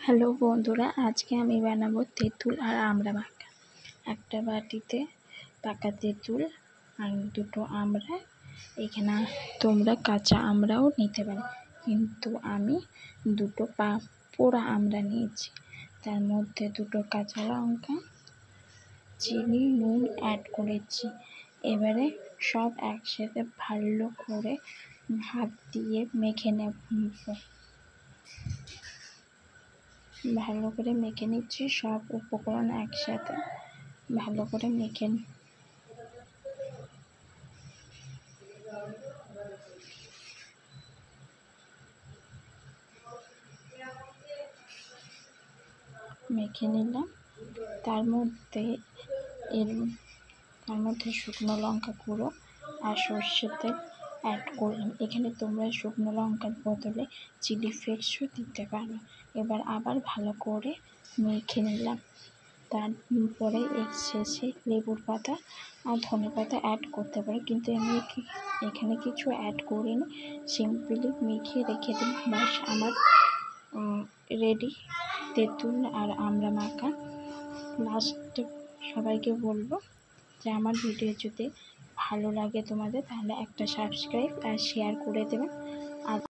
Hello বন্ধুরা, আজকে আমি বানাবো তেঁতুল আর আমড়া মাখা। একটা বাটিতে পাকা তেঁতুল আর দুটো আমড়া, এখানে তোমরা কাঁচা আমড়াও নিতে পারো, কিন্তু আমি দুটো পোড়া আমড়া নিয়েছি। তার মধ্যে দুটো কাঁচা লঙ্কা, চিনি, নুন অ্যাড করেছি। এবারে সব একসাথে ভালো করে হাত দিয়ে মেখে নেব। ভালো করে মেখে নিচ্ছি, সব উপকরণ একসাথে ভালো করে মেখে নিলাম। তার মধ্যে শুকনো লঙ্কা গুঁড়ো আর সর্ষের তেল অ্যাড করলাম। এখানে তোমরা শুকনো লঙ্কার বদলে চিলি ফ্লেক্সও দিতে পারো। এবার আবার ভালো করে মেখে নিলাম। তারপরে এর শেষে লেবুর পাতা আর ধনে পাতা অ্যাড করতে পারো, কিন্তু আমি এখানে কিছু অ্যাড করিনি, সিম্পলি মেখে রেখে দিন। ব্যাস, আমার রেডি তেঁতুল আর আমড়া মাখা। লাস্টে সবাইকে বলবো যে আমার ভিডিও যদি ভালো লাগে তোমাদের, তাহলে একটা সাবস্ক্রাইব আর শেয়ার করে দেবেন। আর